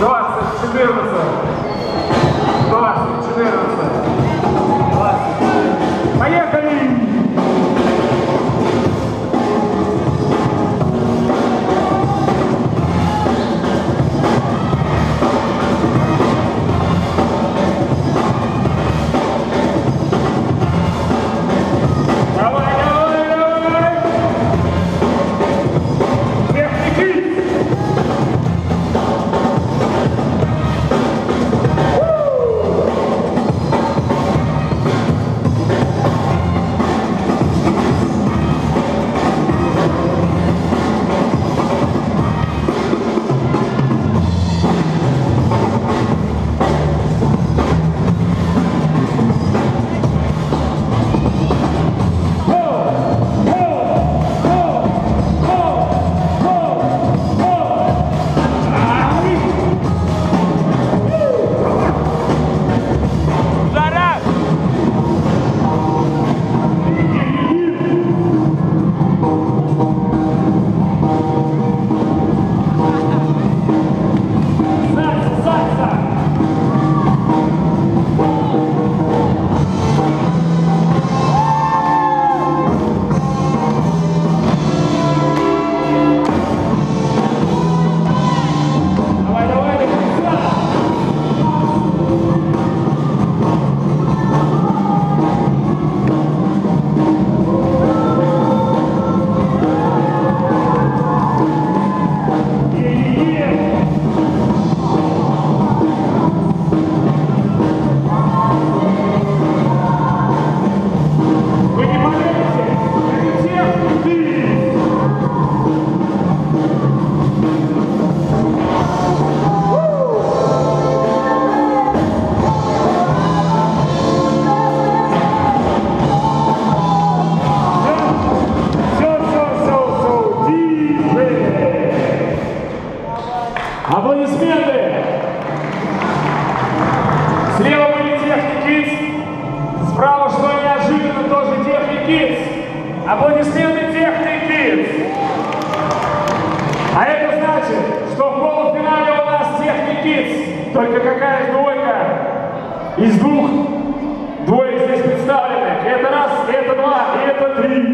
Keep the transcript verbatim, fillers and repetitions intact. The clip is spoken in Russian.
двадцать, четырнадцать, двадцать, четырнадцать, двадцать. Поехали! Аплодисменты! Слева были техники, справа, что неожиданно, тоже техники. Аплодисменты техники! А это значит, что в полуфинале у нас техники. Только какая двойка из двух двоек здесь представлены. Это раз, это два, и это три.